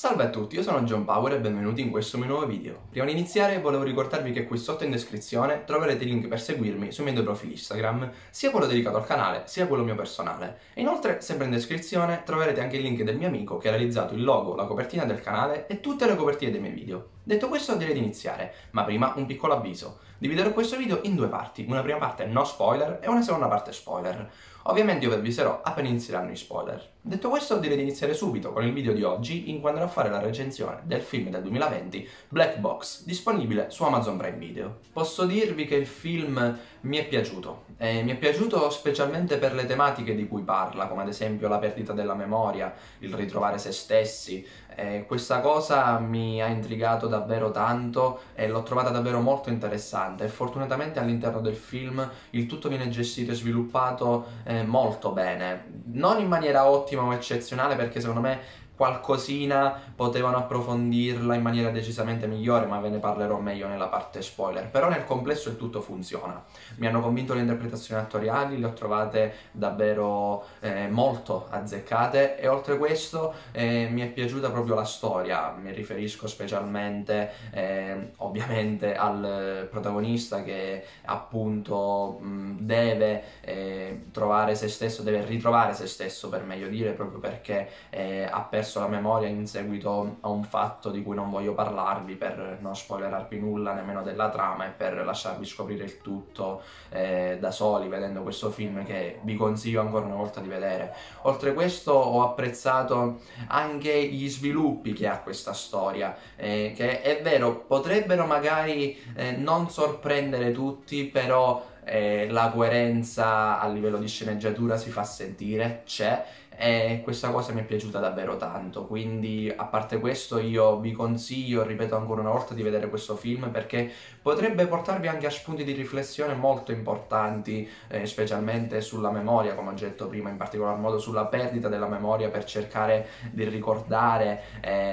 Salve a tutti, io sono John Power e benvenuti in questo mio nuovo video. Prima di iniziare volevo ricordarvi che qui sotto in descrizione troverete i link per seguirmi sui miei due profili Instagram, sia quello dedicato al canale, sia quello mio personale. E inoltre, sempre in descrizione, troverete anche il link del mio amico che ha realizzato il logo, la copertina del canale e tutte le copertine dei miei video. Detto questo direi di iniziare, ma prima un piccolo avviso. Dividerò questo video in due parti, una prima parte no spoiler e una seconda parte spoiler. Ovviamente io vi avviserò appena inizieranno i spoiler. Detto questo direi di iniziare subito con il video di oggi in cui andrò a fare la recensione del film del 2020 Black Box, disponibile su Amazon Prime Video. Posso dirvi che il film mi è piaciuto, mi è piaciuto specialmente per le tematiche di cui parla, come ad esempio la perdita della memoria, il ritrovare se stessi. Questa cosa mi ha intrigato davvero tanto e l'ho trovata davvero molto interessante e fortunatamente all'interno del film il tutto viene gestito e sviluppato molto bene, non in maniera ottima o eccezionale perché secondo me qualcosina potevano approfondirla in maniera decisamente migliore, ma ve ne parlerò meglio nella parte spoiler. Però nel complesso il tutto funziona. Mi hanno convinto le interpretazioni attoriali, le ho trovate davvero molto azzeccate e oltre questo mi è piaciuta proprio la storia. Mi riferisco specialmente ovviamente al protagonista che appunto deve trovare se stesso, deve ritrovare se stesso per meglio dire, proprio perché ha perso la memoria in seguito a un fatto di cui non voglio parlarvi per non spoilerarvi nulla nemmeno della trama e per lasciarvi scoprire il tutto da soli vedendo questo film che vi consiglio ancora una volta di vedere. Oltre questo ho apprezzato anche gli sviluppi che ha questa storia, che è vero potrebbero magari non sorprendere tutti, però la coerenza a livello di sceneggiatura si fa sentire, c'è, e questa cosa mi è piaciuta davvero tanto. Quindi a parte questo io vi consiglio, ripeto ancora una volta, di vedere questo film perché potrebbe portarvi anche a spunti di riflessione molto importanti, specialmente sulla memoria, come ho già detto prima, in particolar modo sulla perdita della memoria per cercare di ricordare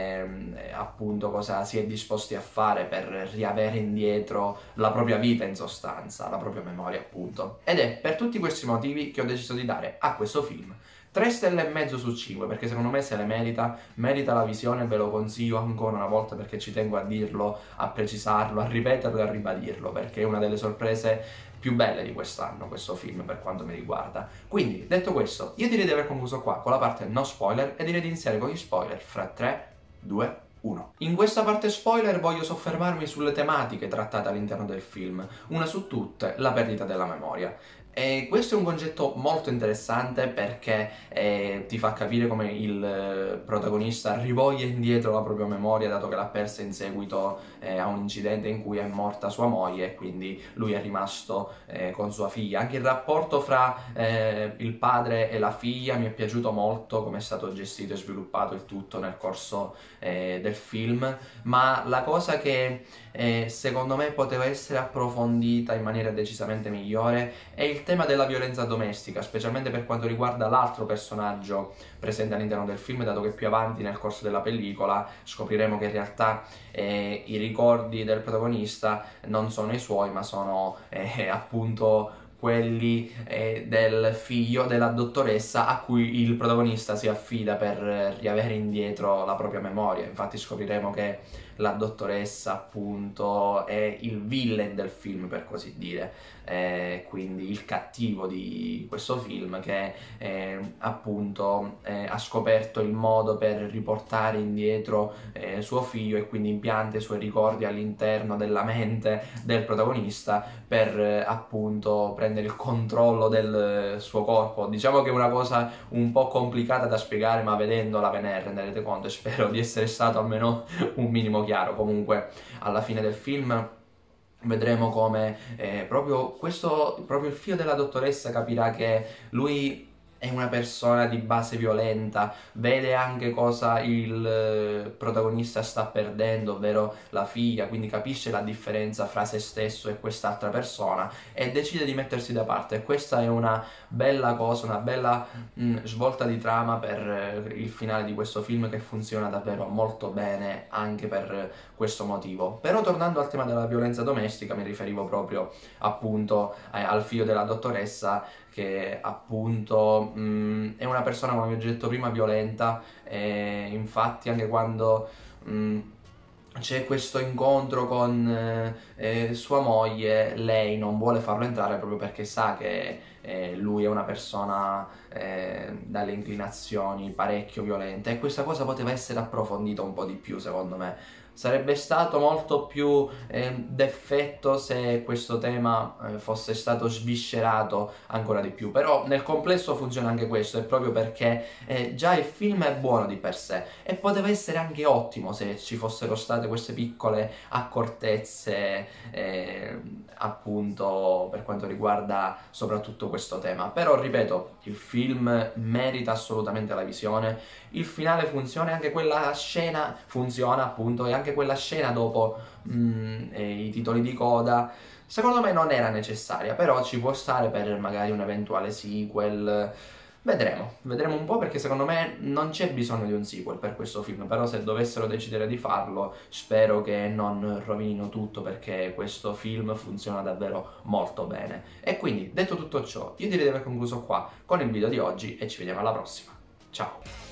appunto cosa si è disposti a fare per riavere indietro la propria vita, in sostanza, la propria memoria appunto. Ed è per tutti questi motivi che ho deciso di dare a questo film 3 stelle e mezzo su 5 perché secondo me se le merita la visione, ve lo consiglio ancora una volta perché ci tengo a dirlo, a precisarlo, a ripeterlo e a ribadirlo perché è una delle sorprese più belle di quest'anno questo film per quanto mi riguarda. Quindi detto questo io direi di aver concluso qua con la parte no spoiler e direi di iniziare con gli spoiler fra 3, 2, 1. In questa parte spoiler voglio soffermarmi sulle tematiche trattate all'interno del film, una su tutte la perdita della memoria. E questo è un concetto molto interessante perché ti fa capire come il protagonista rivoglia indietro la propria memoria dato che l'ha persa in seguito a un incidente in cui è morta sua moglie e quindi lui è rimasto con sua figlia. Anche il rapporto fra il padre e la figlia mi è piaciuto molto, come è stato gestito e sviluppato il tutto nel corso del film, ma la cosa che secondo me poteva essere approfondita in maniera decisamente migliore è il tema della violenza domestica, specialmente per quanto riguarda l'altro personaggio presente all'interno del film, dato che più avanti nel corso della pellicola scopriremo che in realtà i ricordi del protagonista non sono i suoi, ma sono appunto quelli del figlio della dottoressa a cui il protagonista si affida per riavere indietro la propria memoria. Infatti scopriremo che la dottoressa appunto è il villain del film, per così dire, quindi il cattivo di questo film che appunto ha scoperto il modo per riportare indietro suo figlio e quindi impianta i suoi ricordi all'interno della mente del protagonista per appunto prendere il controllo del suo corpo. Diciamo che è una cosa un po' complicata da spiegare, ma vedendola ve ne renderete conto e spero di essere stato almeno un minimo chiaro. Comunque alla fine del film vedremo come proprio il figlio della dottoressa capirà che lui è una persona di base violenta, vede anche cosa il protagonista sta perdendo, ovvero la figlia, quindi capisce la differenza fra se stesso e quest'altra persona e decide di mettersi da parte. E questa è una bella cosa, una bella svolta di trama per il finale di questo film che funziona davvero molto bene anche per questo motivo. Però tornando al tema della violenza domestica, mi riferivo proprio appunto al figlio della dottoressa che appunto è una persona, come vi ho detto prima, violenta, e infatti anche quando c'è questo incontro con sua moglie, lei non vuole farlo entrare proprio perché sa che lui è una persona dalle inclinazioni parecchio violente, e questa cosa poteva essere approfondita un po' di più, secondo me. Sarebbe stato molto più d'effetto se questo tema fosse stato sviscerato ancora di più, però nel complesso funziona anche questo, è proprio perché già il film è buono di per sé, e poteva essere anche ottimo se ci fossero state queste piccole accortezze appunto per quanto riguarda soprattutto questo tema. Però ripeto, il film merita assolutamente la visione, il finale funziona, e anche quella scena funziona appunto, e anche quella scena dopo i titoli di coda secondo me non era necessaria, però ci può stare per magari un eventuale sequel. Vedremo un po', perché secondo me non c'è bisogno di un sequel per questo film, però se dovessero decidere di farlo spero che non rovinino tutto, perché questo film funziona davvero molto bene. E quindi, detto tutto ciò, io direi di aver concluso qua con il video di oggi e ci vediamo alla prossima. Ciao!